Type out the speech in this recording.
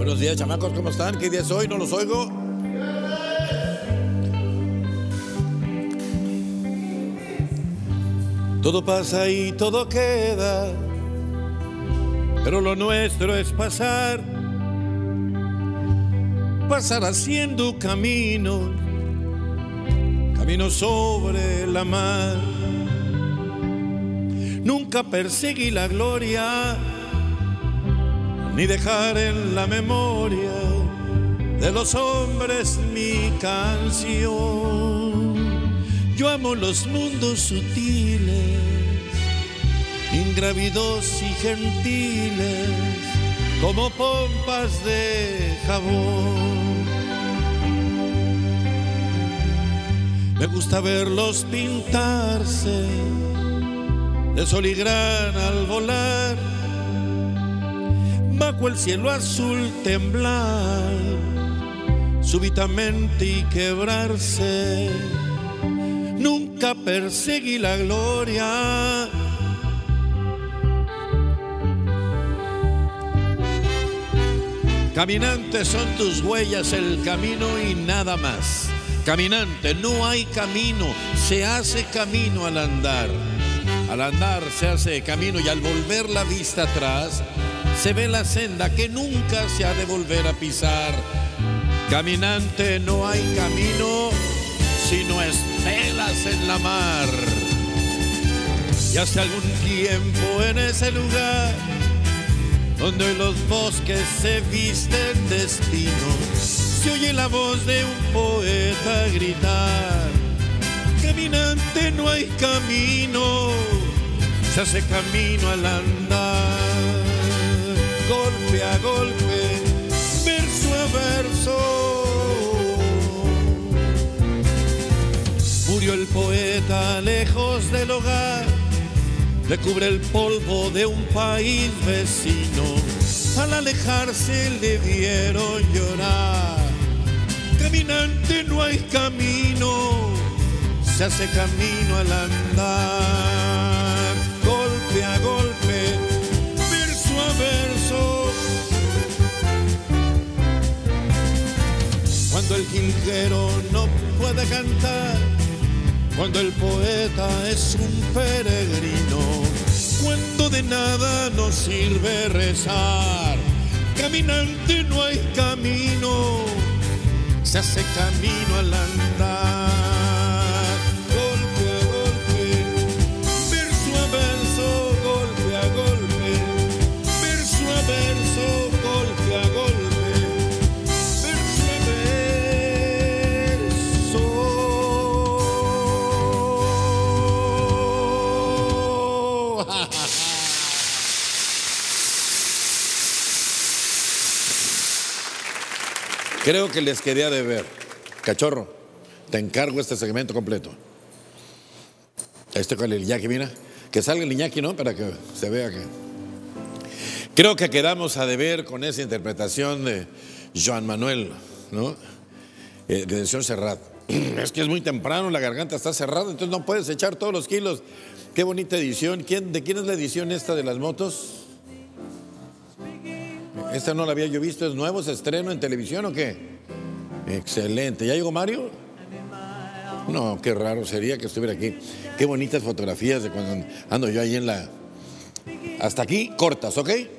Buenos días, chamacos, ¿cómo están? ¿Qué día es hoy? ¿No los oigo? Todo pasa y todo queda, pero lo nuestro es pasar, pasar haciendo camino, camino sobre la mar. Nunca perseguí la gloria, ni dejar en la memoria de los hombres mi canción. Yo amo los mundos sutiles, ingrávidos y gentiles, como pompas de jabón. Me gusta verlos pintarse de sol y gran al volar, bajo el cielo azul temblar súbitamente y quebrarse. Nunca perseguí la gloria, caminante son tus huellas, el camino y nada más. Caminante, no hay camino, se hace camino al andar. Al andar se hace camino y al volver la vista atrás se ve la senda que nunca se ha de volver a pisar. Caminante, no hay camino sino estelas en la mar. Y hace algún tiempo en ese lugar donde hoy los bosques se visten de espinos, se oye la voz de un poeta gritar: caminante, no hay camino, se hace camino al andar. Golpe a golpe, verso a verso, murió el poeta lejos del hogar, le cubre el polvo de un país vecino. Al alejarse le vieron llorar. Caminante, no hay camino, se hace camino al andar. Golpe a golpe, verso a verso, cuando el jilguero no puede cantar, cuando el poeta es un peregrino, cuando de nada nos sirve rezar. Caminante, no hay camino, se hace camino al andar. Golpe a golpe, verso a verso, golpe a golpe, verso a verso, golpe a golpe, verso a verso. Creo que les quedé a deber. Cachorro, te encargo este segmento completo. Con el Iñaki, mira. Que salga el Iñaki, ¿no? Para que se vea que... Creo que quedamos a deber con esa interpretación de Joan Manuel, ¿no? De señor Serrat. Es que es muy temprano, la garganta está cerrada, entonces no puedes echar todos los kilos. Qué bonita edición. ¿De quién es la edición esta de las motos? Esta no la había yo visto, ¿es nuevo? ¿Se estreno en televisión o qué? Excelente. ¿Ya llegó Mario? No, qué raro sería que estuviera aquí. Qué bonitas fotografías de cuando ando yo ahí en la... Hasta aquí, cortas, ¿ok?